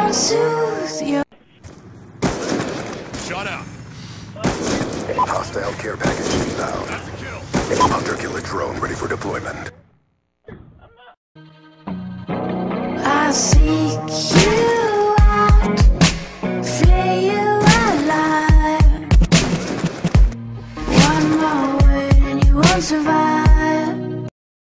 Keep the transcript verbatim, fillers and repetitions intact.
I'll soothe you. Shot out. Hostile care package inbound. That's a kill. Hunter killer drone ready for deployment. I seek you.